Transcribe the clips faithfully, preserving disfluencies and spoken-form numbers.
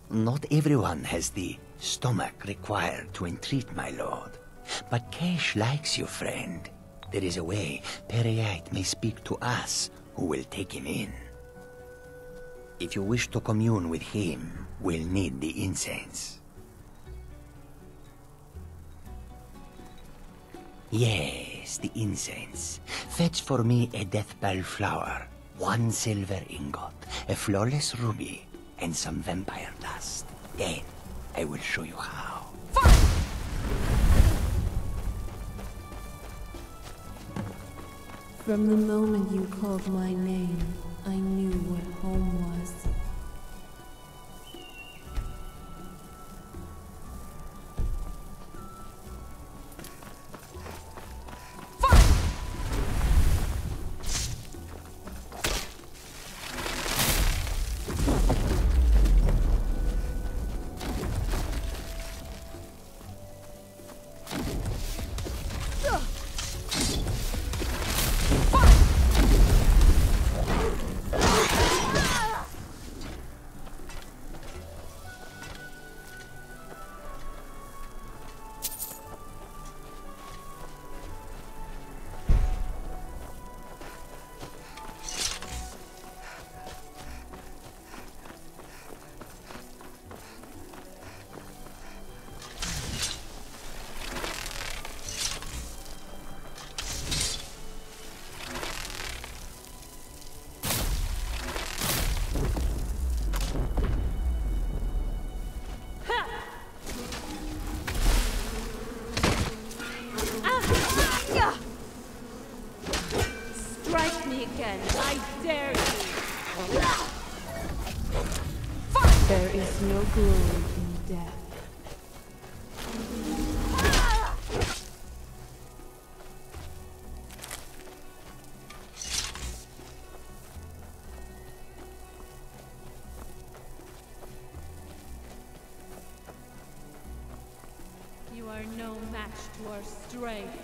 Not everyone has the stomach required to entreat my lord. But Kesh likes you, friend. There is a way Peryite may speak to us who will take him in. If you wish to commune with him, we'll need the incense. Yes, the incense. Fetch for me a deathbell flower, one silver ingot, a flawless ruby, and some vampire dust. Then I will show you how. From the moment you called my name, I knew what home was. There is no glory in death. You are no match to our strength.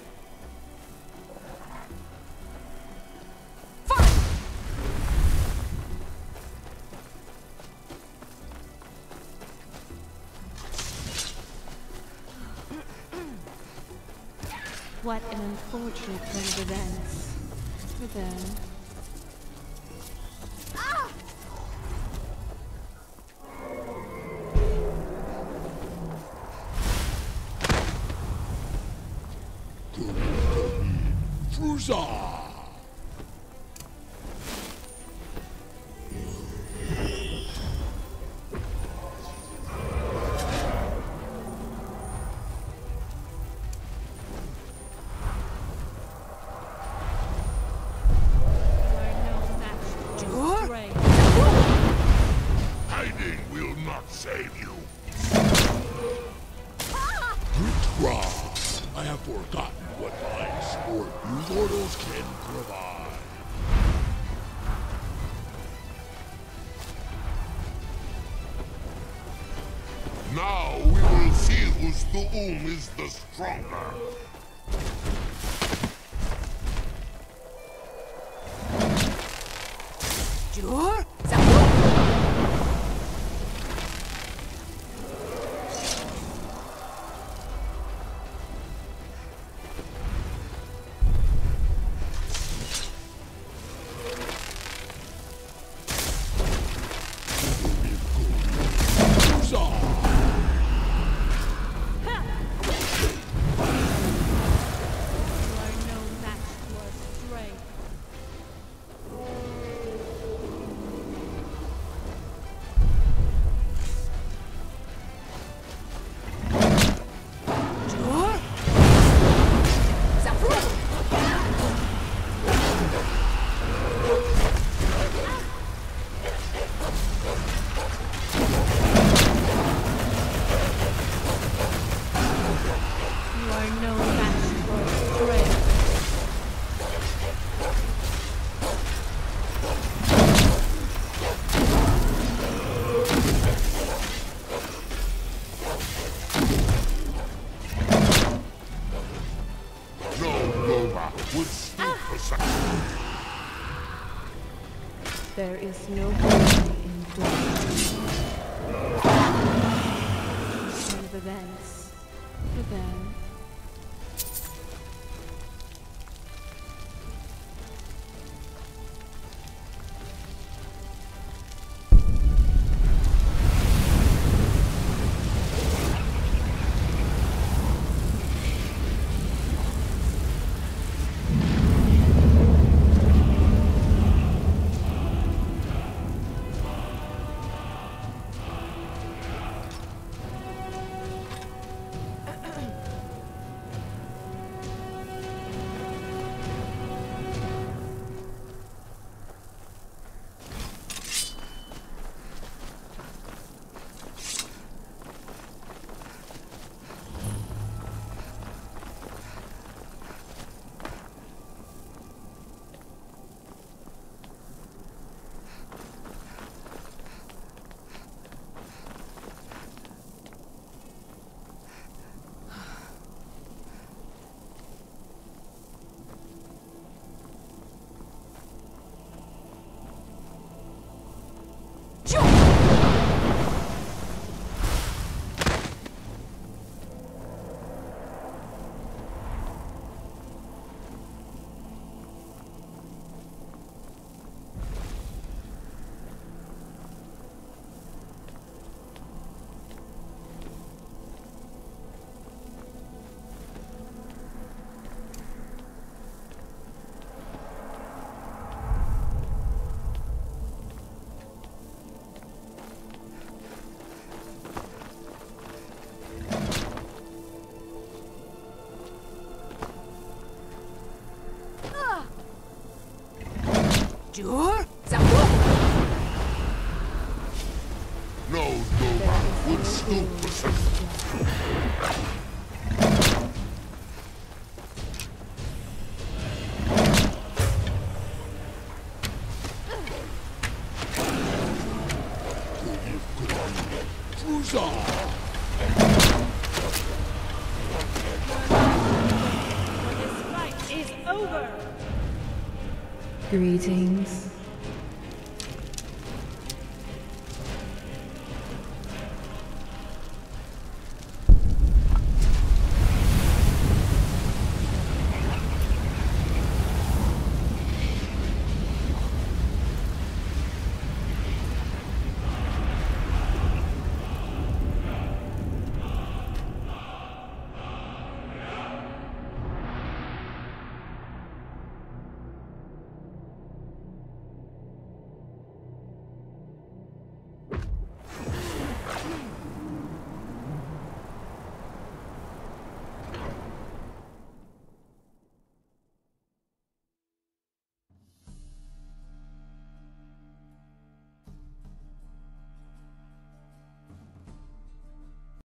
What an unfortunate turn of events for them. Fruza! Hiding will not save you. Ra, I have forgotten what my sport you mortals can provide. Now we will see whose Thu'um is the stronger. Sure. There is no glory in death. events. For them. Jur? No Nova would stoop for This fight is over! Greetings.